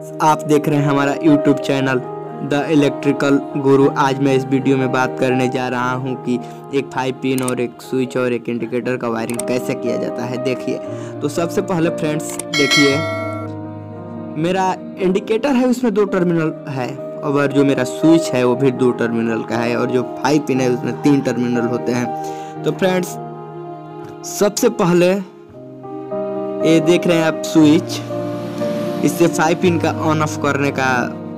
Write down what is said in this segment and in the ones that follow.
आप देख रहे हैं हमारा यूट्यूब चैनल द इलेक्ट्रिकल गुरु। आज मैं इस वीडियो में बात करने जा रहा हूं कि एक 5 पिन और एक स्विच और एक इंडिकेटर का वायरिंग कैसे किया जाता है। देखिए, तो सबसे पहले फ्रेंड्स देखिए, मेरा इंडिकेटर है उसमें 2 टर्मिनल है और जो मेरा स्विच है वो भी 2 टर्मिनल का है और जो 5 पिन है उसमें 3 टर्मिनल होते हैं। तो फ्रेंड्स सबसे पहले ये देख रहे हैं आप स्विच, इससे 5 पिन का ऑन ऑफ करने का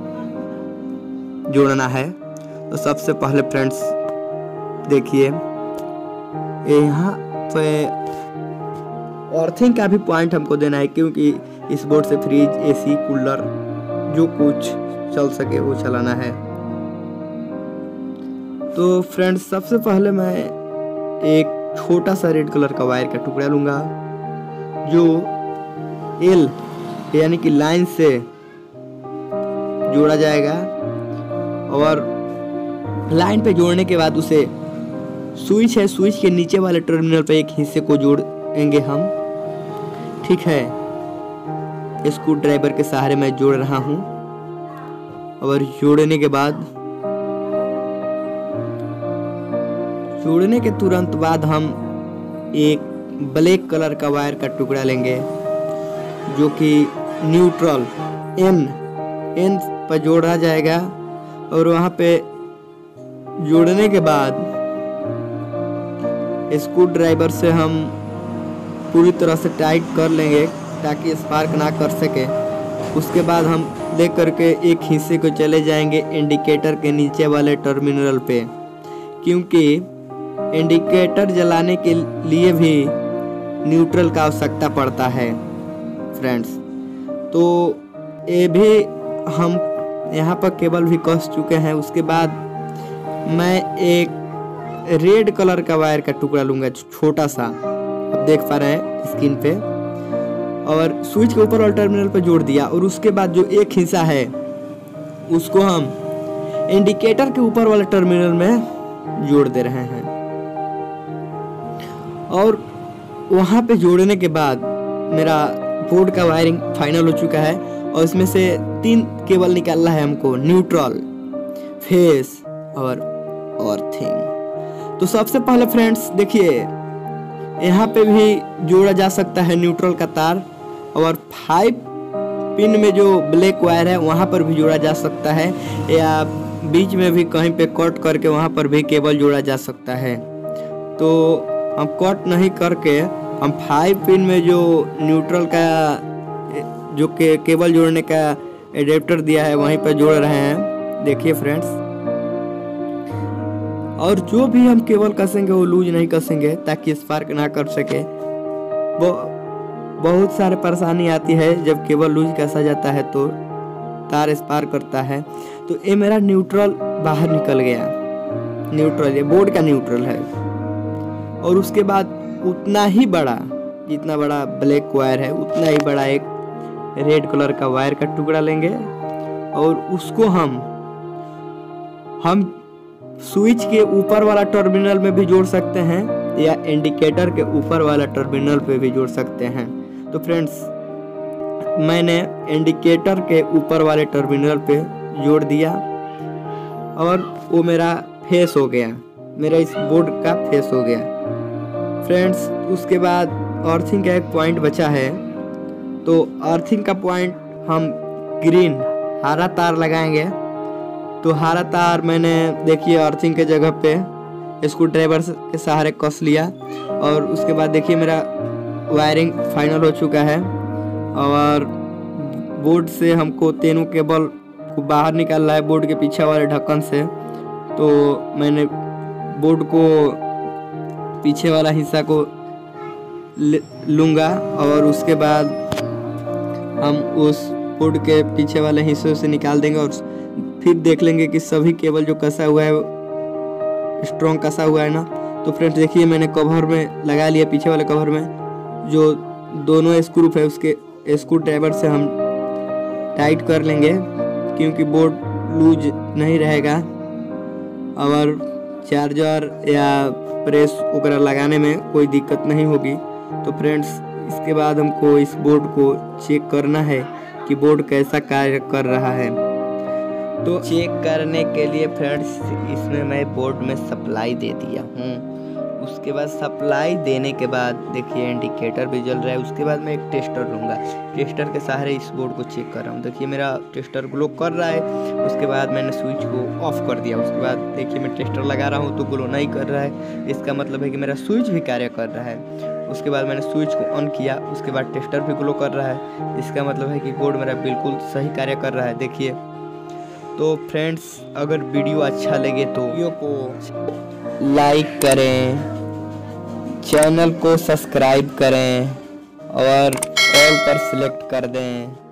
जोड़ना है। तो सबसे पहले फ्रेंड्स देखिए, यहाँ पे अर्थिंग का भी पॉइंट हमको देना है, क्योंकि इस बोर्ड से फ्रिज, एसी, कूलर जो कुछ चल सके वो चलाना है। तो फ्रेंड्स सबसे पहले मैं एक छोटा सा रेड कलर का वायर का टुकड़ा लूंगा जो एल यानी कि लाइन से जोड़ा जाएगा और लाइन पे जोड़ने के बाद उसे स्विच है, स्विच के नीचे वाले टर्मिनल पे एक हिस्से को जोड़ेंगे हम। ठीक है, स्क्रू ड्राइवर के सहारे मैं जोड़ रहा हूं और जोड़ने के तुरंत बाद हम एक ब्लैक कलर का वायर का टुकड़ा लेंगे जो कि न्यूट्रल एन पर जोड़ा जाएगा और वहां पे जोड़ने के बाद स्क्रू ड्राइवर से हम पूरी तरह से टाइट कर लेंगे ताकि स्पार्क ना कर सके। उसके बाद हम ले करके एक हिस्से को चले जाएंगे इंडिकेटर के नीचे वाले टर्मिनल पे, क्योंकि इंडिकेटर जलाने के लिए भी न्यूट्रल का आवश्यकता पड़ता है फ्रेंड्स। तो ये भी हम यहाँ पर केबल भी कस चुके हैं। उसके बाद मैं एक रेड कलर का वायर का टुकड़ा लूंगा छोटा सा, आप देख पा रहे हैं स्क्रीन पे, और स्विच के ऊपर वाले टर्मिनल पे जोड़ दिया। और उसके बाद जो एक हिस्सा है उसको हम इंडिकेटर के ऊपर वाले टर्मिनल में जोड़ दे रहे हैं और वहां पे जोड़ने के बाद मेरा बोर्ड का वायरिंग फाइनल हो चुका है और इसमें से 3 केबल निकालना है हमको, न्यूट्रल, फेस और अर्थिंग। तो सबसे पहले फ्रेंड्स देखिए, यहाँ पे भी जोड़ा जा सकता है न्यूट्रल का तार और 5 पिन में जो ब्लैक वायर है वहाँ पर भी जोड़ा जा सकता है, या बीच में भी कहीं पे कट करके वहाँ पर भी केबल जोड़ा जा सकता है। तो हम कट नहीं करके हम 5 पिन में जो न्यूट्रल का जो केबल जोड़ने का एडेप्टर दिया है वहीं पर जोड़ रहे हैं। देखिए फ्रेंड्स, और जो भी हम केबल कसेंगे वो लूज नहीं कसेंगे ताकि स्पार्क ना कर सके। बहुत सारे परेशानी आती है जब केबल लूज कसा जाता है तो तार स्पार्क करता है। तो ये मेरा न्यूट्रल बाहर निकल गया, न्यूट्रल, ये बोर्ड का न्यूट्रल है। और उसके बाद उतना ही बड़ा, जितना बड़ा ब्लैक वायर है उतना ही बड़ा एक रेड कलर का वायर का टुकड़ा लेंगे और उसको हम स्विच के ऊपर वाला टर्मिनल में भी जोड़ सकते हैं या इंडिकेटर के ऊपर वाला टर्मिनल पे भी जोड़ सकते हैं। तो फ्रेंड्स मैंने इंडिकेटर के ऊपर वाले टर्मिनल पे जोड़ दिया और वो मेरा फेस हो गया, मेरा इस बोर्ड का फेस हो गया फ्रेंड्स। उसके बाद अर्थिंग का एक पॉइंट बचा है, तो अर्थिंग का पॉइंट हम ग्रीन हरा तार लगाएंगे। तो हरा तार मैंने देखिए अर्थिंग के जगह पे स्क्रू ड्राइवर के सहारे कस लिया और उसके बाद देखिए मेरा वायरिंग फाइनल हो चुका है और बोर्ड से हमको तीनों केबल को बाहर निकालना है बोर्ड के पीछे वाले ढक्कन से। तो मैंने बोर्ड को पीछे वाला हिस्सा को लूँगा और उसके बाद हम उस बोर्ड के पीछे वाले हिस्से से निकाल देंगे और फिर देख लेंगे कि सभी केबल जो कसा हुआ है स्ट्रॉन्ग कसा हुआ है ना। तो फ्रेंड्स देखिए, मैंने कवर में लगा लिया, पीछे वाले कवर में जो दोनों स्क्रू है उसके स्क्रू ड्राइवर से हम टाइट कर लेंगे, क्योंकि बोर्ड लूज नहीं रहेगा और चार्जर या प्रेस वगैरह लगाने में कोई दिक्कत नहीं होगी। तो फ्रेंड्स इसके बाद हमको इस बोर्ड को चेक करना है कि बोर्ड कैसा कार्य कर रहा है। तो चेक करने के लिए फ्रेंड्स इसमें मैं बोर्ड में सप्लाई दे दिया हूँ। उसके बाद सप्लाई देने के बाद देखिए इंडिकेटर भी जल रहा है। उसके बाद मैं एक टेस्टर लूँगा, टेस्टर के सहारे इस बोर्ड को चेक कर रहा हूँ। देखिए मेरा टेस्टर ग्लो कर रहा है। उसके बाद मैंने स्विच को ऑफ कर दिया। उसके बाद देखिए मैं टेस्टर लगा रहा हूँ तो ग्लो नहीं कर रहा है, इसका मतलब है कि मेरा स्विच भी कार्य कर रहा है। उसके बाद मैंने स्विच को ऑन किया, उसके बाद टेस्टर भी ग्लो कर रहा है, इसका मतलब है कि बोर्ड मेरा बिल्कुल सही कार्य कर रहा है। देखिए तो फ्रेंड्स अगर वीडियो अच्छा लगे तो वीडियो को लाइक करें, चैनल को सब्सक्राइब करें और ऑल पर सिलेक्ट कर दें।